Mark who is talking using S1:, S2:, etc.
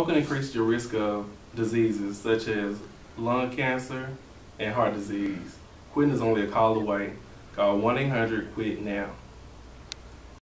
S1: Smoking increases your risk of diseases such as lung cancer and heart disease. Quitting is only a call away. Call 1-800-QUIT now.